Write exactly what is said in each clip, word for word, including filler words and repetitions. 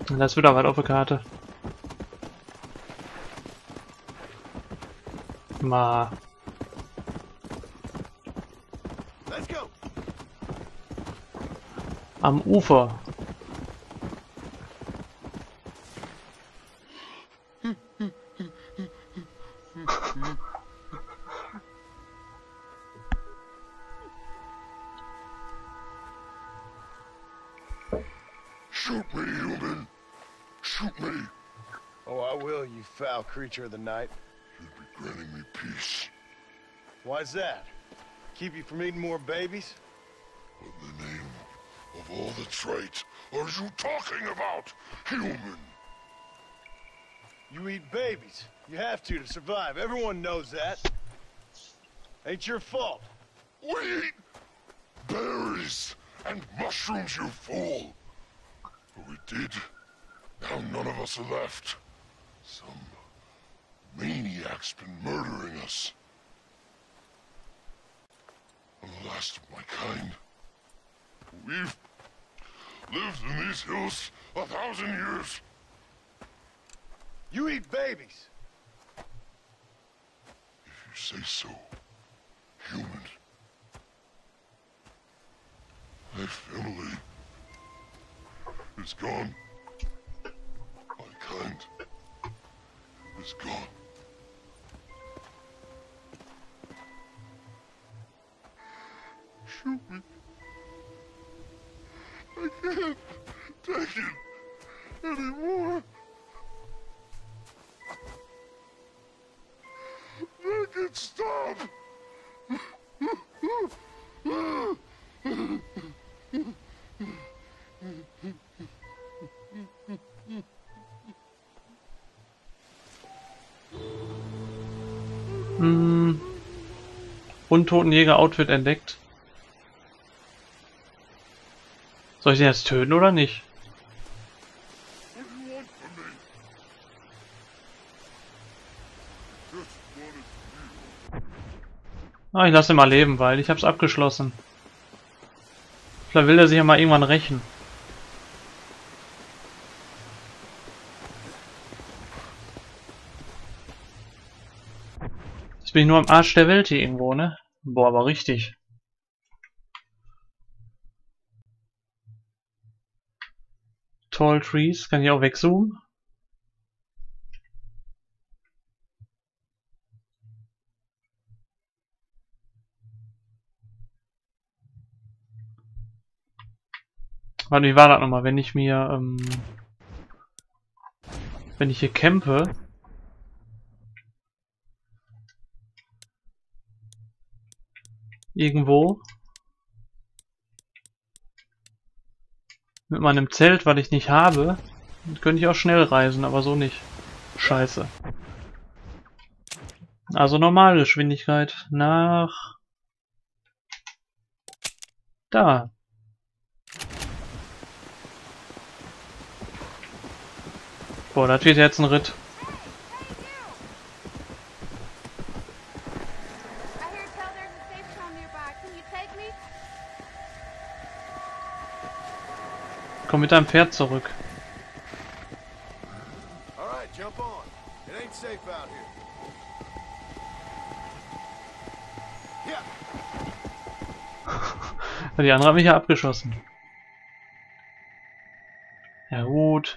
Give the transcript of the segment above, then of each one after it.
Da ist wieder was auf der Karte. Mal. Let's go. Am Ufer. Shoot me, human. Shoot me. Oh, I will, you foul creature of the night. You'd be granting me peace. Why's that? Keep you from eating more babies? What in the name of all that's right are you talking about, human? You eat babies. You have to to survive. Everyone knows that. Ain't your fault. We eat berries and mushrooms, you fool. But we did. Now none of us are left. Some maniac's been murdering us. I'm the last of my kind. We've lived in these hills a thousand years. You eat babies. If you say so, human. My family is gone. My kind is gone. Shoot me. I can't take it anymore. Make it stop. Hm. Untotenjäger-Outfit entdeckt. Soll ich den jetzt töten oder nicht? What do you want from me? Just wanted you. Ah, ich lasse ihn mal leben, weil ich hab's abgeschlossen. Vielleicht will er sich ja mal irgendwann rächen. Jetzt bin ich nur am Arsch der Welt hier irgendwo, ne? Boah, aber richtig. Tall Trees, kann ich auch wegzoomen? Warte, wie war das nochmal? Wenn ich mir, ähm, wenn ich hier campe, irgendwo, mit meinem Zelt, was ich nicht habe, dann könnte ich auch schnell reisen, aber so nicht. Scheiße. Also Normalgeschwindigkeit nach da. Boah, das wird jetzt ein Ritt. Komm mit deinem Pferd zurück. All right, jump on. It ain't safe out here. Yeah. Die andere hat mich ja abgeschossen. Ja gut.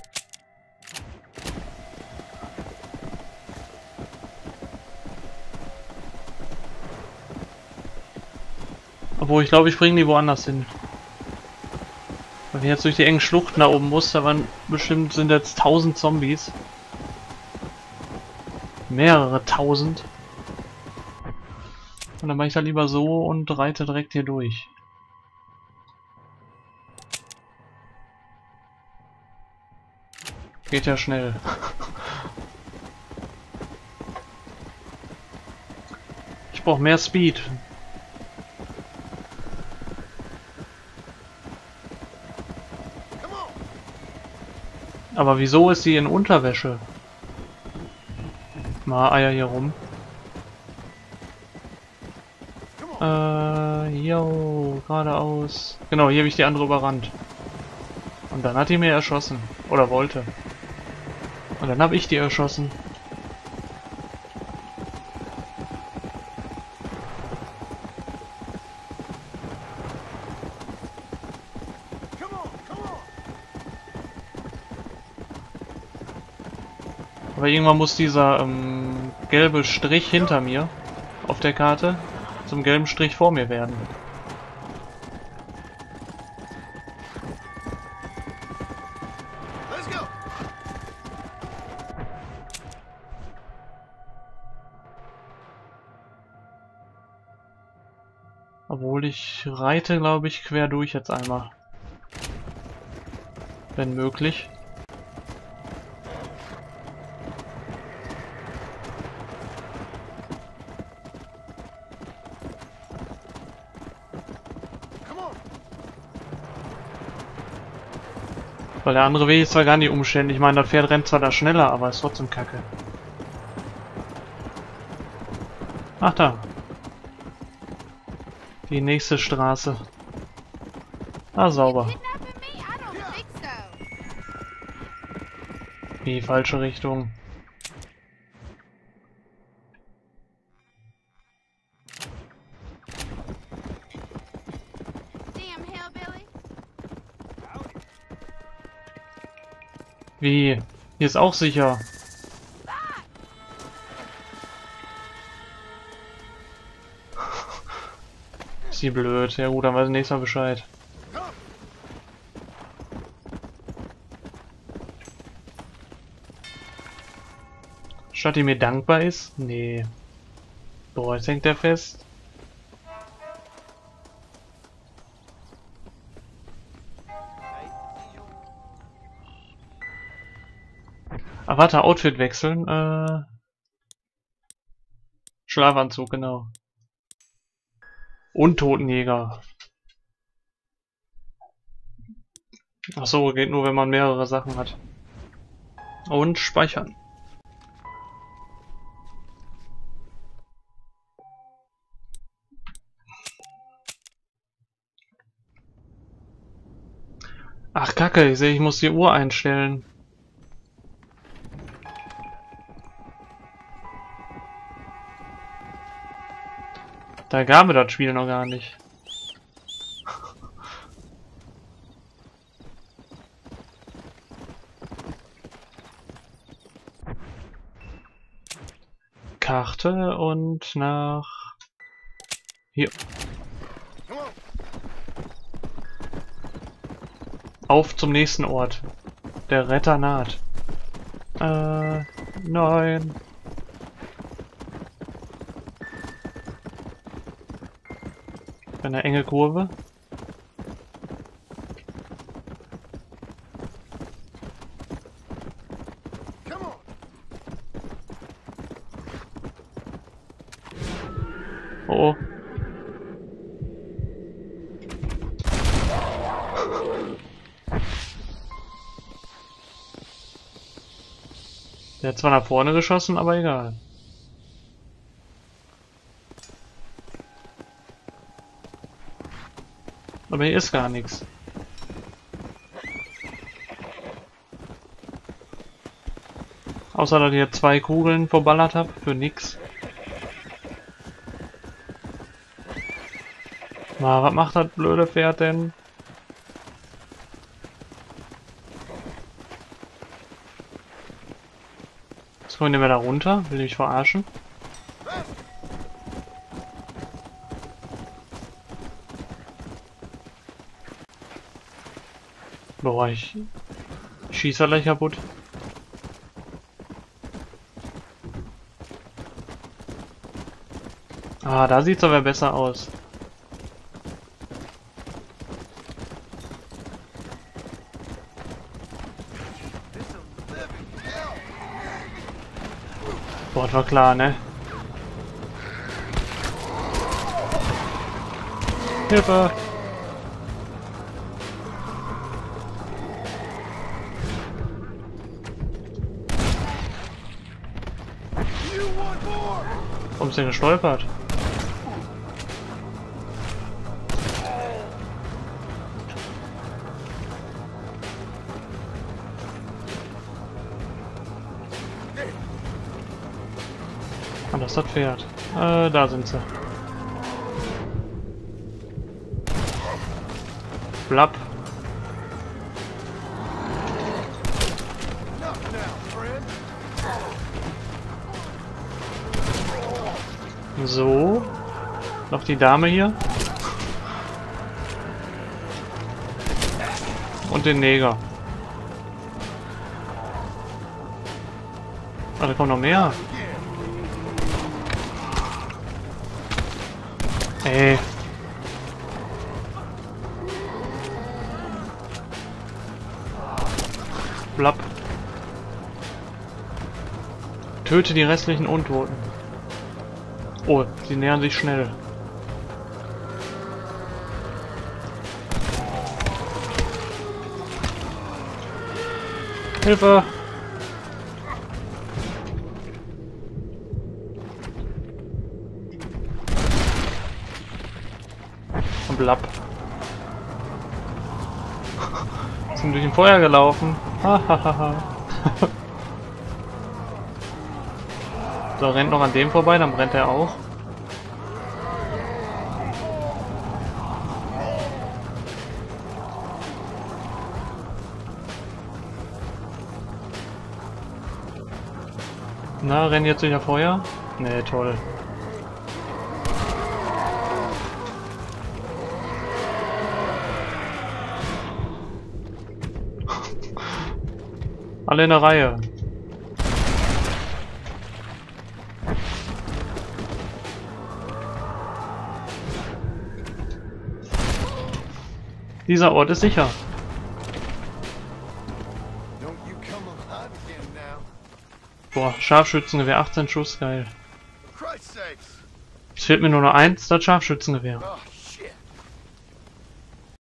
Obwohl, ich glaube, ich bringe die woanders hin. Wenn ich jetzt durch die engen Schluchten da oben muss, da waren bestimmt, sind jetzt tausend Zombies. Mehrere tausend. Und dann mache ich da lieber so und reite direkt hier durch. Geht ja schnell. Ich brauche mehr Speed. Aber wieso ist sie in Unterwäsche? Mal Eier hier rum. Äh, yo, geradeaus. Genau, hier habe ich die andere überrannt. Und dann hat die mir erschossen. Oder Oder wollte. Und dann habe ich die erschossen. Aber irgendwann muss dieser ähm, gelbe Strich hinter mir auf der Karte zum gelben Strich vor mir werden. Let's go. Obwohl ich reite, glaube ich, quer durch jetzt einmal. Wenn möglich. Weil der andere Weg ist zwar gar nicht umständlich. Ich meine, das Pferd rennt zwar da schneller, aber ist trotzdem kacke. Ach da. Die nächste Straße. Ah, sauber. Die falsche Richtung. Wie? Hier ist auch sicher. Ist die blöd. Ja gut, dann weiß ich nächstes Mal Bescheid. Statt die mir dankbar ist? Nee. Boah, jetzt hängt der fest. Ah, warte, Outfit wechseln. Äh, Schlafanzug, genau. Und Totenjäger. Ach so, geht nur, wenn man mehrere Sachen hat. Und speichern. Ach Kacke, ich sehe, ich muss die Uhr einstellen. Da gab es das Spiel noch gar nicht. Karte und nach... Hier. Auf zum nächsten Ort. Der Retter naht. Äh, nein. Eine enge Kurve. Oh. Der hat zwar nach vorne geschossen, aber egal. Aber hier ist gar nichts. Außer, dass ich hier zwei Kugeln verballert habe, für nix. Na, was macht das blöde Pferd denn? Was kommen wir da runter? Will ich mich verarschen? Boah, ich, ich schieße alle kaputt. Ah, da sieht's aber besser aus. Boah, das war klar, ne? Hilfe! Warum ist der gestolpert? Ah, das ist das Pferd. Äh, da sind sie. Blapp. So. Noch die Dame hier. Und den Neger. Ah, da kommt noch mehr. Ey. Blapp. Töte die restlichen Untoten. Oh, sie nähern sich schnell. Hilfe! Und Blapp. Sind durch den Feuer gelaufen. Hahaha. So, rennt noch an dem vorbei, dann brennt er auch. Na, rennen jetzt wieder Feuer? Ne, toll. Alle in der Reihe. Dieser Ort ist sicher. Boah, Scharfschützengewehr, achtzehn Schuss, geil. Es fehlt mir nur noch eins, das Scharfschützengewehr. Oh,